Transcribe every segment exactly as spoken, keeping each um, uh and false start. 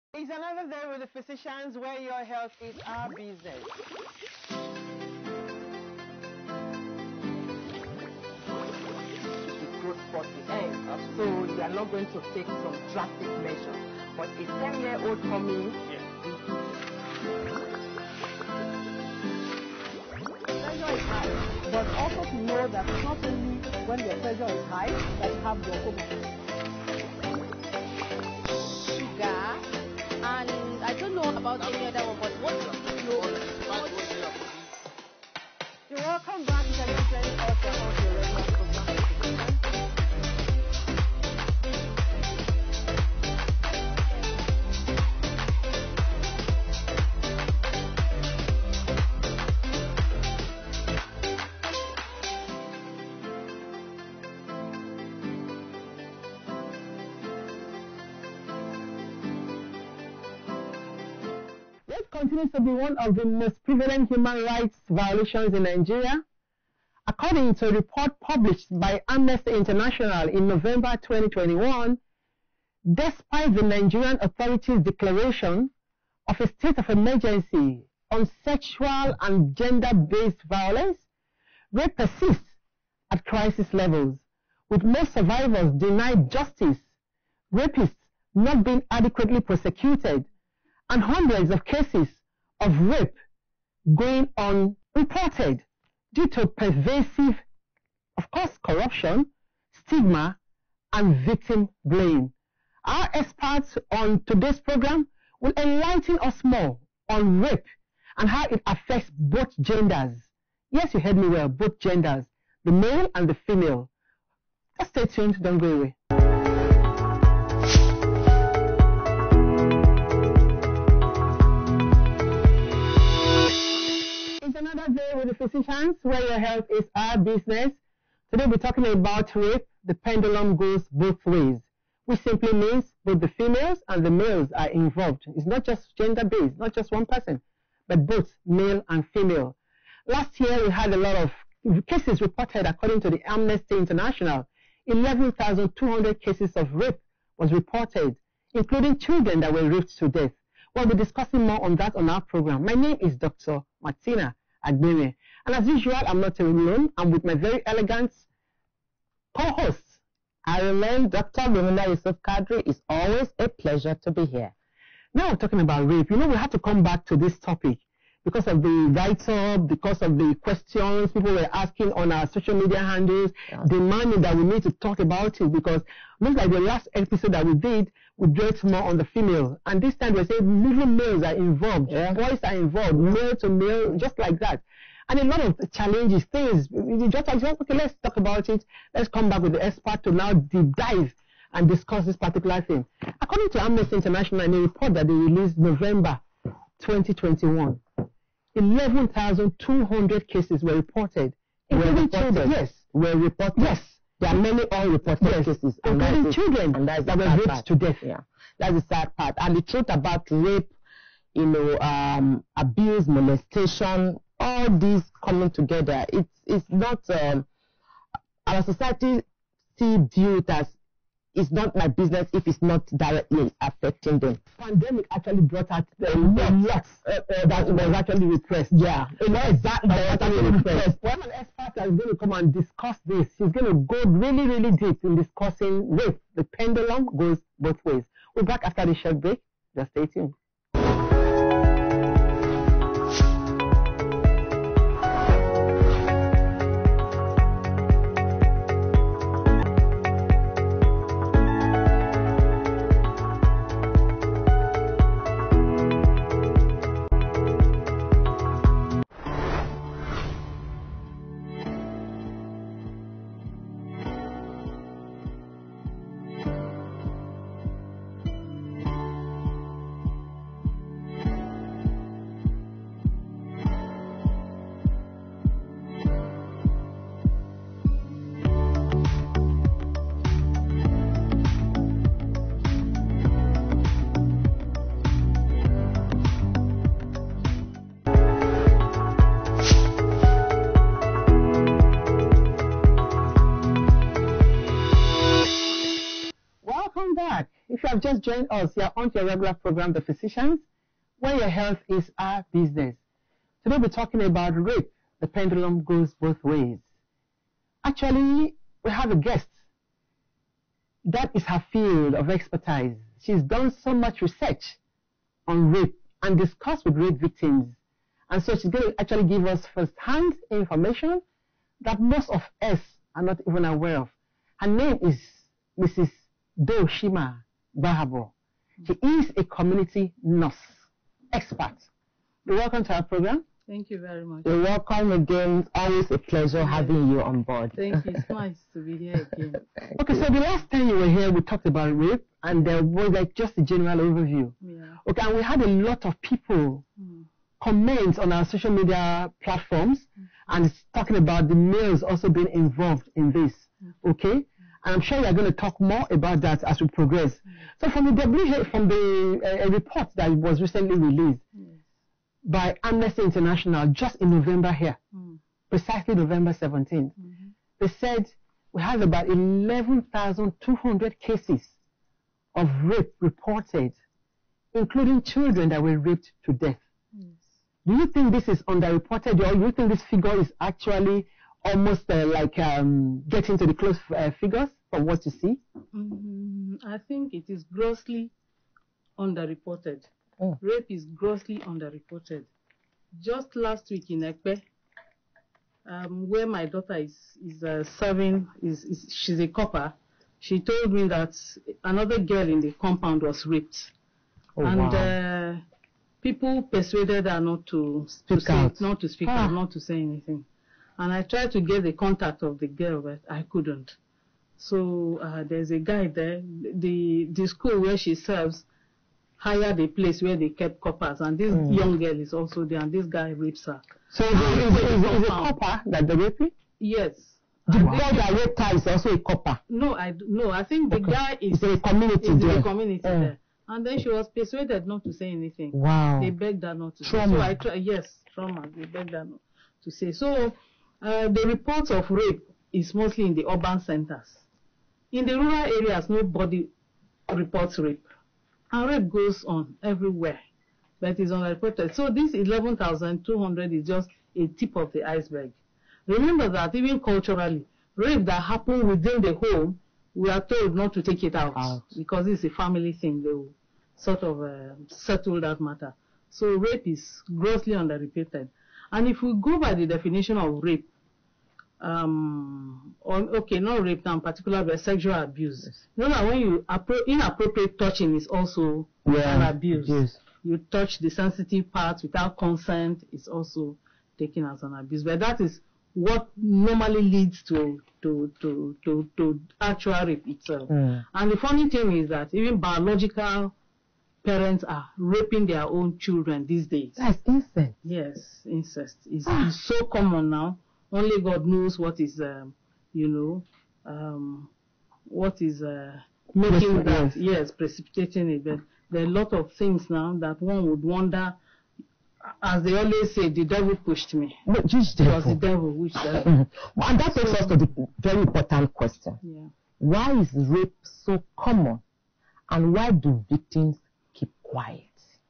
It's another day with the physicians where your health is our business. The growth spurt will end. So you are not going to take some drastic measures. But a ten-year-old coming, Yes. Pressure is high, but also to know that not only when the pressure is high that you have glaucoma. Sugar, and I don't know about any other one, but what do you know? You're welcome back to the next also on the regular program. Rape continues to be one of the most prevalent human rights violations in Nigeria. According to a report published by Amnesty International in November twenty twenty-one, despite the Nigerian authorities' declaration of a state of emergency on sexual and gender-based violence, rape persists at crisis levels, with most survivors denied justice, rapists not being adequately prosecuted, and hundreds of cases of rape going unreported due to pervasive, of course, corruption, stigma, and victim blame. Our experts on today's program will enlighten us more on rape and how it affects both genders. Yes, you heard me well, both genders, the male and the female. Just stay tuned, don't go away. It's another day with the physicians where your health is our business. Today we're talking about rape. The pendulum goes both ways, which simply means both the females and the males are involved. It's not just gender-based, not just one person, but both male and female. Last year we had a lot of cases reported according to the Amnesty International. eleven thousand two hundred cases of rape was reported, including children that were raped to death. We'll be discussing more on that on our program. My name is Doctor Martina Agbere. And as usual, I'm not alone. I'm with my very elegant co-hosts. I remain Doctor Lumina Yusuf Kadri. It's always a pleasure to be here. Now we're talking about rape. You know, we have to come back to this topic because of the write-up, because of the questions people were asking on our social media handles, yeah. demanding that we need to talk about it, because looks like the last episode that we did, we dwelt more on the female. And this time we say even males are involved, yeah. boys are involved, male to male, just like that. And a lot of challenges, things, just like, okay, let's talk about it. Let's come back with the expert to now deep dive and discuss this particular thing. According to Amnesty International, in a report that they released November twenty twenty-one, eleven thousand two hundred cases were reported, including children. Yes, were reported. Yes, there are many unreported yes. cases, including children and that's that were raped part. to death. Yeah, that's the sad part. And the truth about rape, you know, um, abuse, molestation, all these coming together, it's it's not. Um, our society see view it as it's not my business if it's not directly affecting them. Pandemic actually brought out a lot uh, uh, that was actually repressed. Yeah, a lot of that was actually repressed. When an expert is going to come and discuss this, he's going to go really, really deep in discussing rape. The pendulum goes both ways. We're back after the short break. Just stay tuned. have just joined us, you are on your regular program, The Physicians, where your health is our business. Today we're talking about rape. The pendulum goes both ways. Actually, we have a guest. That is her field of expertise. She's done so much research on rape and discussed with rape victims. And so she's going to actually give us first-hand information that most of us are not even aware of. Her name is Missus Doshima Bahabo. She is a community nurse expert. Welcome to our program. Thank you very much. You're welcome again. It's always a pleasure yes. having you on board. Thank you. It's nice to be here again. Okay, so the last time you were here, we talked about rape, and there was like just a general overview. Yeah. Okay, and we had a lot of people mm. comment on our social media platforms, mm. and it's talking about the males also being involved in this. Mm. Okay, and I'm sure you're going to talk more about that as we progress. Mm. So from the W H O, from the uh, a report that was recently released. Mm. by Amnesty International just in November here, mm. precisely November seventeenth. Mm-hmm. They said we have about eleven thousand two hundred cases of rape reported, including children that were raped to death. Yes. Do you think this is underreported, or do you think this figure is actually almost uh, like um, getting to the close uh, figures from what you see? Mm-hmm. I think it is grossly underreported. Oh. Rape is grossly underreported. Just last week in Ekpe, um, where my daughter is is uh, serving, is, is she's a copper. She told me that another girl in the compound was raped, oh, and wow. uh, people persuaded her not to, speak to say, out, not to speak ah. out, not to say anything. And I tried to get the contact of the girl, but I couldn't. So uh, there's a guy there. The the school where she serves hired a place where they kept coppers, and this mm. young girl is also there, and this guy rapes her. So is it a copper that the raping? Yes. The boy that raped her is also a copper? No, I no, I think the okay. guy is it's a community is there. a community mm. there. And then she was persuaded not to say anything. Wow. They begged her not to trauma. say. So I try, yes, trauma. They begged her not to say. So uh, the reports of rape is mostly in the urban centers. In the rural areas, nobody reports rape. And rape goes on everywhere, but it's unreported. So this eleven thousand two hundred is just a tip of the iceberg. Remember that even culturally, rape that happens within the home, we are told not to take it out, out. because it's a family thing. They will sort of uh, settle that matter. So rape is grossly underreported. And if we go by the definition of rape, um, or, okay, not rape now in particular, but sexual abuse. Yes. You know that when you, inappropriate touching is also yeah, an abuse. Yes. You touch the sensitive parts without consent, it's also taken as an abuse. But that is what normally leads to to to to, to actual rape itself. Mm. And the funny thing is that even biological parents are raping their own children these days. That's incest. Yes, incest is ah. so common now. Only God knows what is, um, you know, um, what is uh, making that, yes, precipitating it. But there are a lot of things now that one would wonder. As they always say, the devil pushed me. But just it was the devil which devil. Mm-hmm. And that takes so, us to the very important question. Yeah. Why is rape so common, and why do victims keep quiet?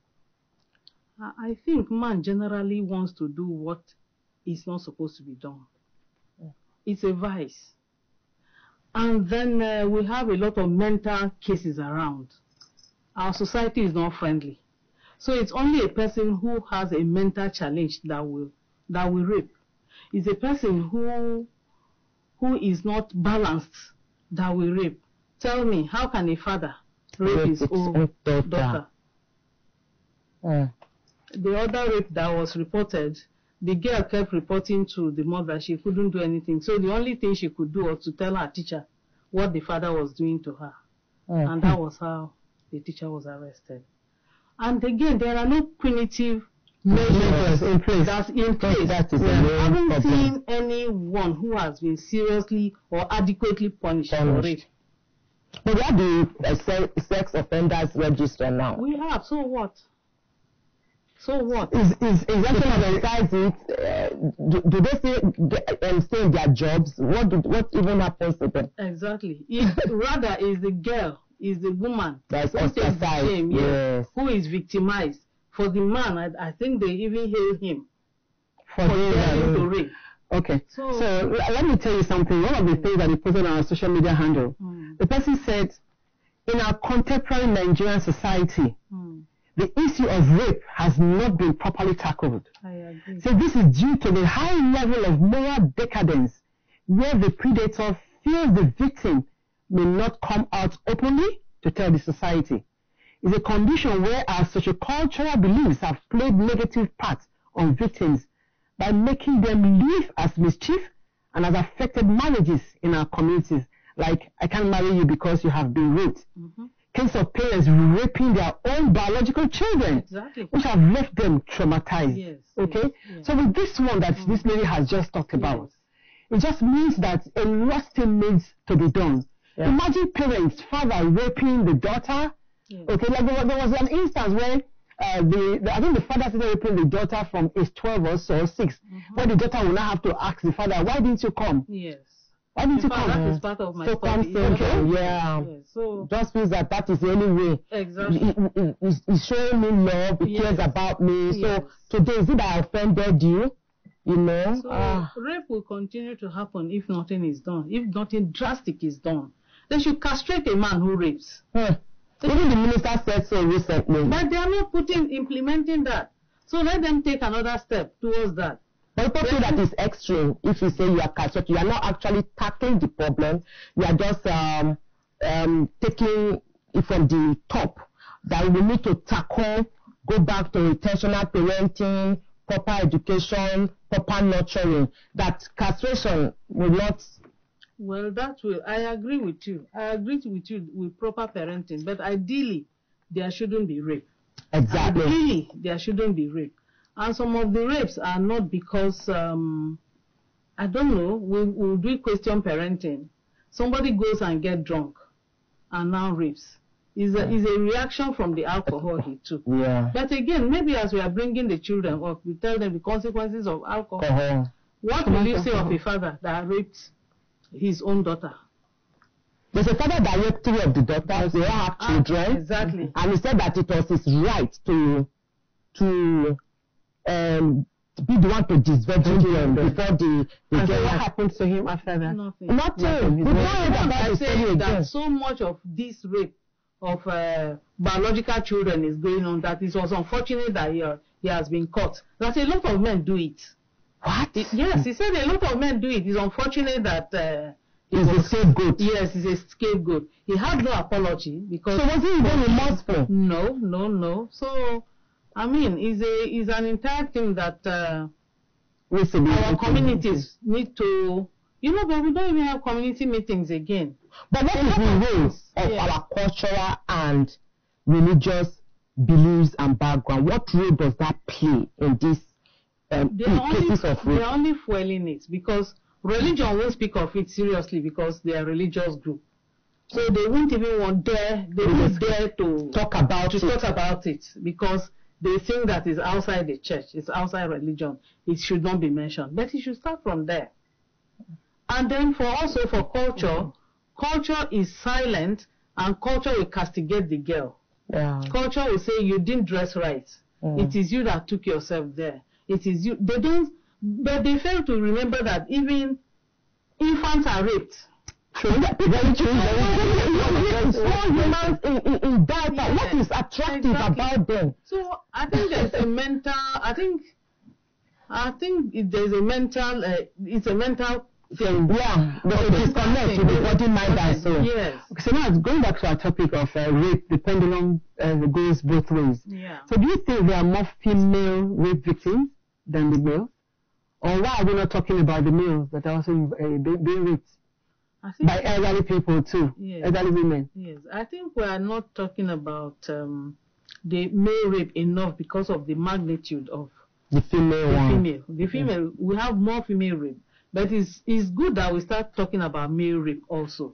I think man generally wants to do what is not supposed to be done. Yeah. It's a vice. And then uh, we have a lot of mental cases around. Our society is not friendly. So it's only a person who has a mental challenge that will that will rape. It's a person who who is not balanced that will rape. Tell me, how can a father rape his own daughter? Mm. The other rape that was reported, the girl kept reporting to the mother she couldn't do anything. So the only thing she could do was to tell her teacher what the father was doing to her. Mm. And that was how the teacher was arrested. And again, there are no punitive measures in place. That's in place. That is we haven't problem. seen anyone who has been seriously or adequately punished for rape. But we have the uh, sex offenders register now. We have. So what? So what? Is is is actually besides it? Uh, do, do they still get, um, stay in their jobs? What do, what even happens to them? Exactly. It rather is the girl is the woman That's who takes the ostracized, shame, yes, yes. who is victimized. For the man, I, I think they even hail him For for doing that, daring to mm. rape. Okay. So- So, l- let me tell you something. One of the things that they posted on our social media handle, Mm. the person said, in our contemporary Nigerian society, Mm. the issue of rape has not been properly tackled. I agree. So this is due to the high level of moral decadence where the predator feels the victim may not come out openly to tell the society. It's a condition where our sociocultural beliefs have played negative parts on victims by making them live as mischief and has affected marriages in our communities. Like, I can't marry you because you have been raped. Mm-hmm. Case of parents raping their own biological children, Exactly. which have left them traumatized. Yes, Okay? yes, yes. So with this one that this lady has just talked about, it just means that a lot still needs to be done. Yeah. Imagine parents, father raping the daughter. Yes. Okay, like there was, there was an instance where uh, the, the I think the father started raping the daughter from age twelve or so, or six, Mm-hmm. where the daughter will now have to ask the father, why didn't you come? Yes. Why didn't In you fact, come? that is part of my So study. come say, Okay. yeah. Yes. So Just feels that that is the only way. exactly. He, he, he- he's, he's showing me love. He Yes. cares about me. Yes. So today, is it that I offended you? You know? So Ah. rape will continue to happen if nothing is done. If nothing drastic is done, they should castrate a man who rapes. Hmm. Even the minister said so recently. But they are not putting implementing that. So let them take another step towards that. But people feel that it's extreme. If you say you are castrated, you are not actually tackling the problem. You are just um, um, taking it from the top. That we need to tackle, go back to intentional parenting, proper education, proper nurturing. That castration will not. Well, that will. I agree with you. I agree with you with proper parenting. But ideally, there shouldn't be rape. Exactly. Ideally, there shouldn't be rape. And some of the rapes are not because, um, I don't know, we will do question parenting. Somebody goes and get drunk and now rapes. Is a, is a reaction from the alcohol he took. Yeah. But again, maybe as we are bringing the children up, we tell them the consequences of alcohol. Uh-huh. What will you say of a father that raped his own daughter? There's a father that raped three of the daughters. They all have Ah, children. exactly. And he said that it was his right to to um be the one to disvirgin them before the the And so girl what had happened to him after that? Nothing. nothing. We Nothing. don't hear about I the say story that again. so much of this rape of uh, biological children is going on that it was unfortunate that he, uh, he has been caught. That a lot of men do it. What? It- yes, he said a lot of men do it. It's unfortunate that uh, He's a scapegoat. yes, he's a scapegoat. He had no apology because So was he even remorseful? no, no, no. So I mean, it's a it's an entire thing that uh, Needs to be- our communities need to. You know, but we don't even have community meetings again. But what A is lot the of role things, of yeah. our cultural and religious beliefs and background? What role does that play in this um, They in are only, cases of they rape? are only fueling it because religion won't speak of it seriously because they are a religious group. So they won't even want dare, they won't dare to Talk about to it. talk about it because they think that it's outside the church, it's outside religion. It should not be mentioned. But it should start from there. And then for also for culture, culture is silent and culture will castigate the girl. Yeah. Culture will say you didn't dress right. Mm. It is you that took yourself there. It is you. They don't, but they fail to remember that even infants are raped. True. Very true. Very true. Small humans in, in, in diaper. Yeah, What is attractive exactly. about them? So I think there's a mental. I think, I think it- there's a mental. Uh, it's a mental thing. Yeah. There's a disconnect with the body, mind, and soul. Yes. Okay, so now going back to our topic of uh, rape, the pendulum uh, goes both ways. Yeah. So do you think there are more female rape victims than the males? Or why are we not talking about the males that are also uh, be- being raped I think. by elderly people too, Yes. elderly women? Yes, I think we are not talking about um, the male rape enough because of the magnitude of The female the one. female. The female, we have more female rape, but it's it's good that we start talking about male rape also.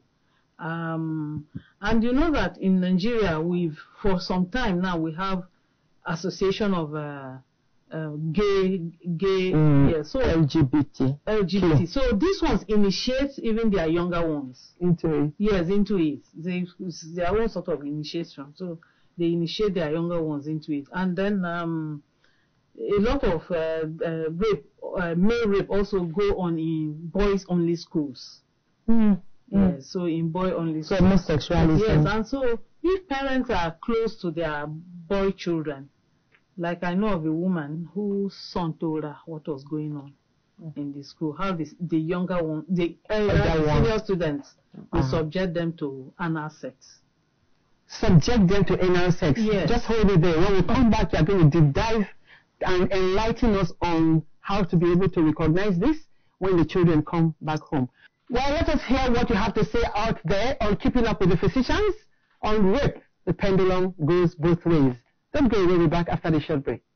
Um, and you know that in Nigeria, we've for some time now we have association of uh, uh, gay, gay, Mm. yeah, so L G B T. L G B T. So these ones initiate even their younger ones. Into it. Yes, into it. They, it's their own sort of initiation. So they initiate their younger ones into it. And then um, a lot of uh, uh, rape, uh, male rape also go on in boys-only schools. Mm. Yeah, so in boy-only So schools. homosexuality. Yes, and so if parents are close to their boy children, like I know of a woman whose son told her what was going on in the school, how this, the younger one, the uh, Elder one. senior students will Uh-huh. subject them to anal sex. Subject them to anal sex. Yes. Just hold it there. When we come back, you're going to deep dive and enlighten us on how to be able to recognize this when the children come back home. Well, let us hear what you have to say out there on Keeping Up with the Physicians on rape. The pendulum goes both ways. Don't go away. We'll be back after the short break.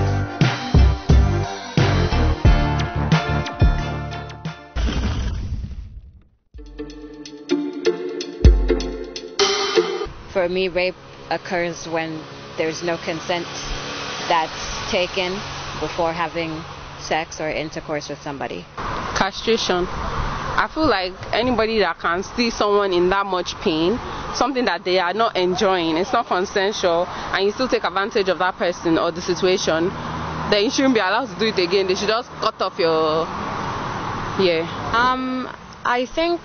For me, rape occurs when there's no consent that's taken before having sex or intercourse with somebody. Castration. I feel like anybody that can see someone in that much pain, something that they are not enjoying, it's not consensual, and you still take advantage of that person or the situation, then you shouldn't be allowed to do it again. They should just cut off your, yeah. Um, I think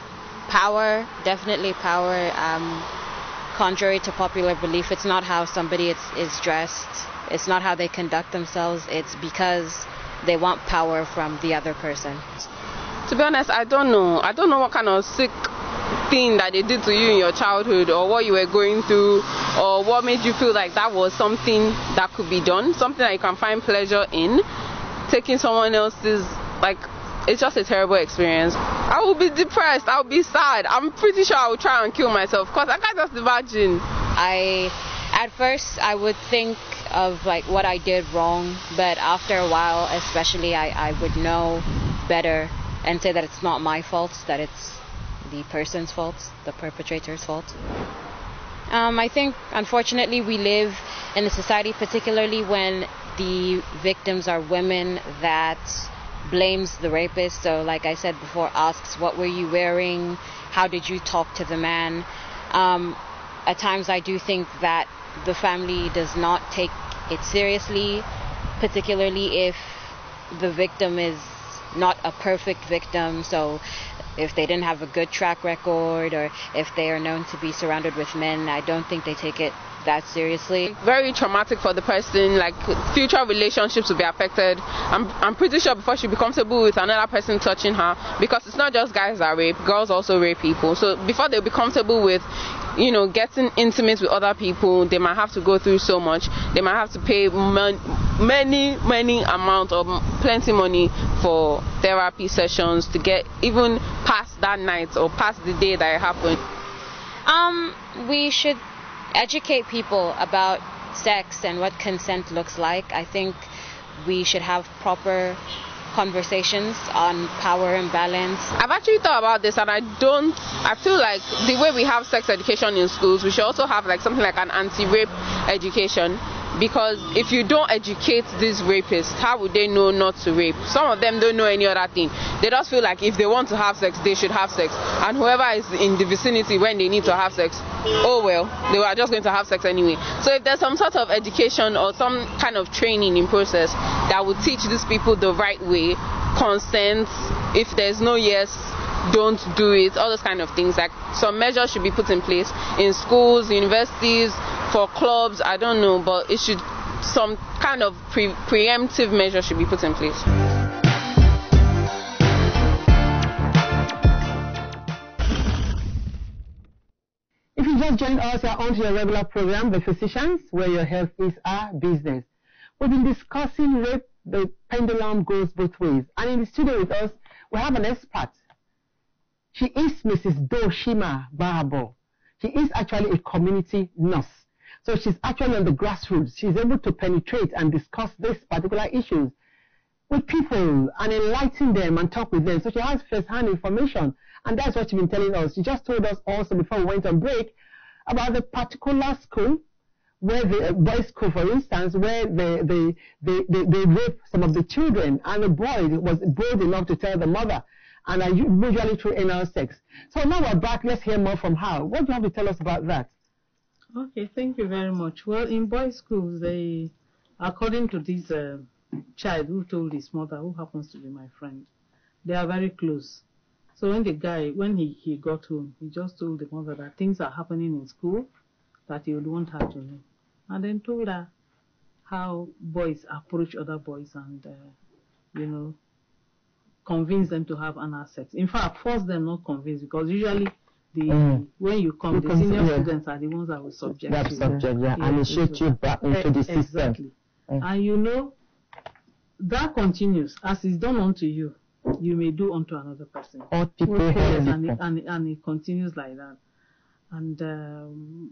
power, definitely power. Um, contrary to popular belief, it's not how somebody is, is dressed. It's not how they conduct themselves. It's because they want power from the other person. To be honest, I don't know. I don't know what kind of sick thing that they did to you in your childhood, or what you were going through, or what made you feel like that was something that could be done, something that you can find pleasure in. Taking someone else's, like, it's just a terrible experience. I will be depressed. I will be sad. I'm pretty sure I will try and kill myself, because I can't just imagine. I, at first, I would think of like what I did wrong, but after a while, especially, I, I would know better and say that it's not my fault, that it's the person's fault, the perpetrator's fault. Um, I think, unfortunately, we live in a society, particularly when the victims are women, that blames the rapist. So, like I said before, asks, what were you wearing? How did you talk to the man? Um, at times, I do think that the family does not take it seriously, particularly if the victim is not a perfect victim. So if they didn't have a good track record, or if they are known to be surrounded with men, I don't think they take it that seriously. Very traumatic for the person, like future relationships will be affected. I'm, I'm pretty sure before she be comfortable with another person touching her, because it's not just guys that rape, girls also rape people. So before they'll be comfortable with, you know, getting intimate with other people, they might have to go through so much. They might have to pay man, many, many amount of plenty money for therapy sessions to get even past that night or past the day that it happened. Um, we should educate people about sex and what consent looks like. I think we should have proper conversations on power and balance. I've actually thought about this, and I don't, I feel like the way we have sex education in schools, we should also have like something like an anti-rape education. Because if you don't educate these rapists, how would they know not to rape? Some of them don't know any other thing. They just feel like if they want to have sex, they should have sex. And whoever is in the vicinity when they need to have sex, oh well, they are just going to have sex anyway. So if there's some sort of education or some kind of training in process that would teach these people the right way, consent, if there's no yes, don't do it, all those kind of things, like some measures should be put in place in schools, universities, for clubs, I don't know, but it should, some kind of pre preemptive measure should be put in place. If you just joined us, you're on to your regular program, The Physicians, where your health is our business. We've been discussing rape. The pendulum goes both ways. And in the studio with us, we have an expert. She is Missus Doshima Barabo. She is actually a community nurse. So she's actually on the grassroots. She's able to penetrate and discuss these particular issues with people and enlighten them and talk with them. So she has first-hand information. And that's what she's been telling us. She just told us also before we went on break about the particular school where the uh, boys' school, for instance, where they they, they, they they rape some of the children, and the boy was bold enough to tell the mother, and are usually through anal sex. So now we're back. Let's hear more from her. What do you have to tell us about that? Okay, thank you very much. Well, in boys' schools, they, according to this uh, child who told his mother, who happens to be my friend, they are very close. So when the guy, when he, he got home, he just told the mother that things are happening in school that he would want her to know. And then told her how boys approach other boys and, uh, you know, convince them to have anal sex. In fact, force them, not convince, because usually the mm. when you come, the senior yeah. students are the ones that will subject that you. Subject, yeah, yeah, initiate you back into the system. Exactly. Mm. And you know, that continues. As is done unto you, you may do unto another person. All people yes, have and, it, and, it, and it continues like that. And um,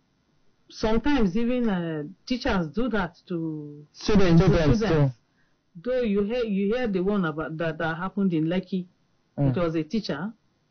sometimes even uh, teachers do that to students. To students. Though you hear you hear the one about that that happened in Lekki. Mm. It was a teacher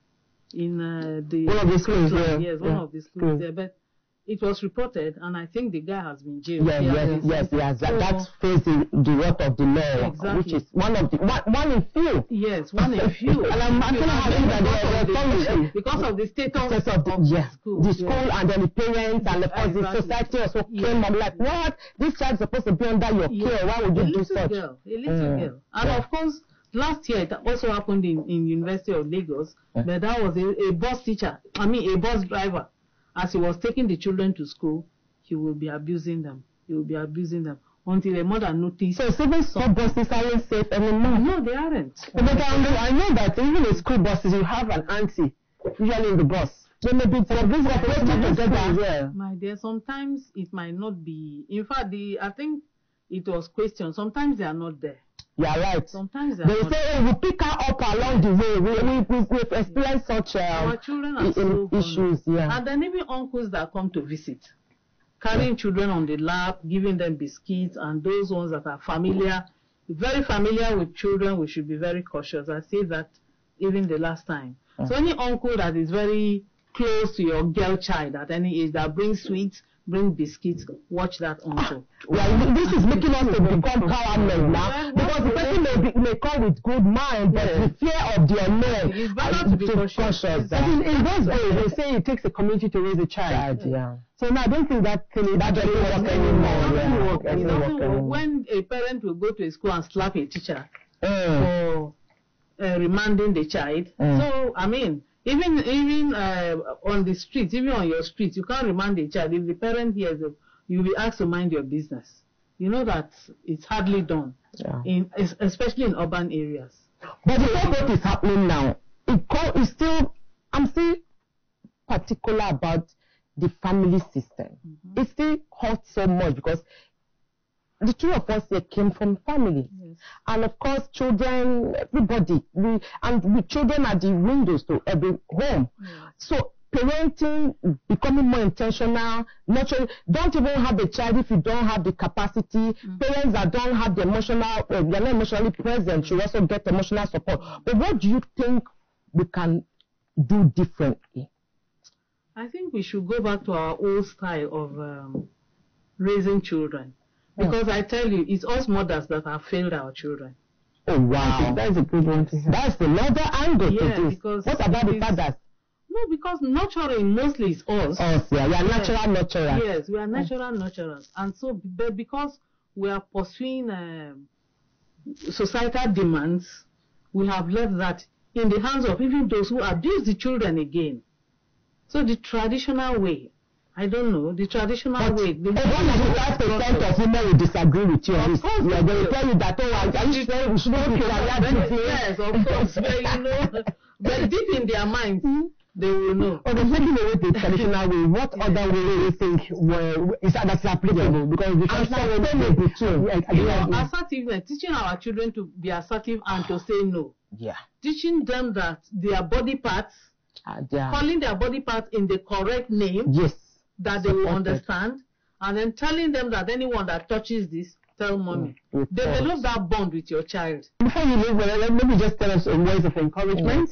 in uh, the one of the schools, yeah. yes, yeah. one of the schools there, but it was reported, and I think the guy has been jailed. Yeah, yes, yes, yes. That, that's facing the wrath of the law, exactly. which is one of the one, one in few. Yes, one in few. And I'm actually having that because, because of the status of the, of the, yeah, school, the school yeah. and then the parents and the, exactly. the society also yeah. came. I'm like, what? This child's supposed to be under your yeah. care. Why would you a do little such? Girl, a little mm. girl, and yeah. of course. Last year, it also happened in, in University of Lagos, yeah. but that was a, a bus teacher, I mean a bus driver. As he was taking the children to school, he will be abusing them. He will be abusing them until a mother noticed. So even school buses aren't safe anymore? No, they aren't. But I know that even in school buses, you have an auntie, usually in the bus. They may be separated together. Yeah. My dear, sometimes it might not be. In fact, the I think it was questioned. Sometimes they are not there. You are right. Sometimes they say, oh, we pick her up along the way. We, we, we, we've experienced such um, Our children are so issues. Yeah. And then even uncles that come to visit, carrying yeah. children on the lap, giving them biscuits, and those ones that are familiar, very familiar with children, we should be very cautious. I say that even the last time. Yeah. So any uncle that is very close to your girl child at any age, that brings sweets, bring biscuits, watch that uncle. Well, this is making us to become powerless now, because the person may, be, may come with good mind, but yes. the fear of the unknown. It's better to be cautious. In, in those days, they say it takes a community to raise a child. child yeah. So now I don't think that thing that doesn't work anymore. Yeah. Work anymore. When a parent will go to a school and slap a teacher mm. for uh, remanding the child, mm. so I mean. Even even uh, on the street, even on your street, you can't remand a child. If the parent hears it, you'll be asked to mind your business. You know that it's hardly done, yeah. in especially in urban areas. But the whole what is happening now, it co- is still, I'm still particular about the family system. Mm-hmm. It still hurts so much because the two of us here came from family. Yes. And of course, children, everybody, we, and we, children are the windows to every home. Yes. So parenting, becoming more intentional, nurturing, don't even have a child if you don't have the capacity. Mm-hmm. Parents that don't have the emotional, uh, they're not emotionally present, should also get emotional support. But what do you think we can do differently? I think we should go back to our old style of um, raising children. Because I tell you, it's us mothers that have failed our children. Oh, wow. That's a good one to hear. That's another angle yeah, to this. Because what about the fathers? No, because nurturing mostly is us. Us, yeah. We are yes. natural nurturers. Yes, we are natural oh. nurturers. And so, but because we are pursuing uh, societal demands, we have left that in the hands of even those who abuse the children again. So the traditional way, I don't know, the traditional but way. The ninety-five percent of women will disagree with you on this. Yeah, they will tell you that, oh, are you sure we shouldn't be career. Yes, of course. But, you know, but deep in their minds, mm-hmm. they will know. But okay, taking away the traditional way, what yeah. other way do you think were, is that that's applicable? Yeah. Because the traditional way may be true. Yeah, you know, assertiveness, teaching our children to be assertive and to say no. Yeah. Teaching them that their body parts, uh, yeah. calling their body parts in the correct name. Yes. That they will understand, and then telling them that anyone that touches this, tell mommy. Mm, Develop that bond with your child. Before you leave, well, let me just tell us some words of encouragement.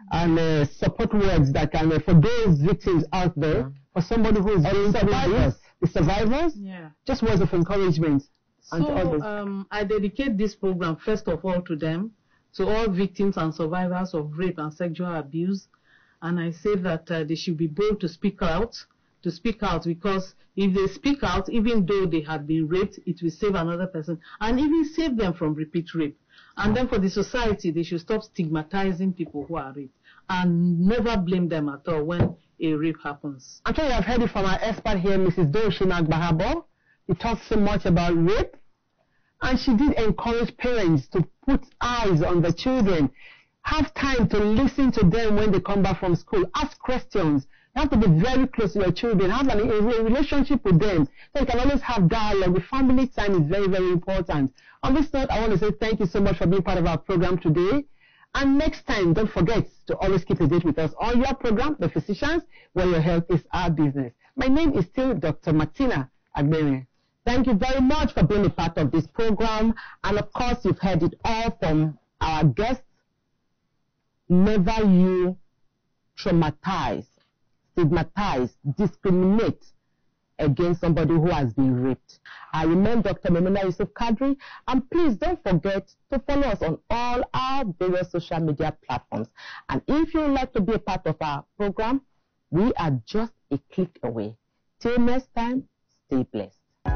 and uh, support words that can, uh, for those victims out there, yeah. for somebody who is going through this, the survivors, yeah. just words of encouragement. And so um, I dedicate this program first of all to them, to all victims and survivors of rape and sexual abuse, and I say that uh, they should be bold to speak out, to speak out, because if they speak out, even though they have been raped, it will save another person and even save them from repeat rape. And then for the society, they should stop stigmatizing people who are raped and never blame them at all when a rape happens. I'm sure you have heard it from our expert here, Missus Dooshima Bahabo. He talks so much about rape, and she did encourage parents to put eyes on the children, have time to listen to them when they come back from school, ask questions. You have to be very close to your children, have an, a relationship with them, so you can always have dialogue. The family time is very, very important. On this note, I want to say thank you so much for being part of our program today. And next time, don't forget to always keep a date with us on your program, The Physicians, where your health is our business. My name is still Doctor Martina Agbere. Thank you very much for being a part of this program. And of course, you've heard it all from our guests. Never you traumatize, stigmatize, discriminate against somebody who has been raped. I remain Doctor Memuna Yusuf Kadri, and please don't forget to follow us on all our various social media platforms. And if you would like to be a part of our program, we are just a click away. Till next time, stay blessed.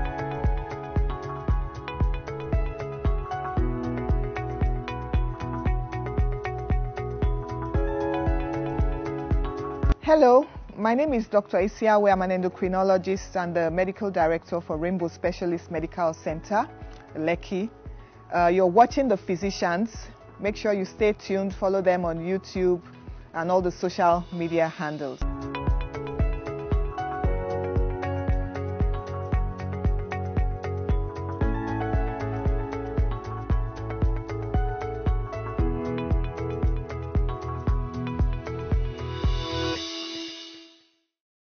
Hello, my name is Doctor Isiawe. I'm an endocrinologist and the medical director for Rainbow Specialist Medical Center, Lekki. Uh, you're watching The Physicians. Make sure you stay tuned, follow them on YouTube and all the social media handles.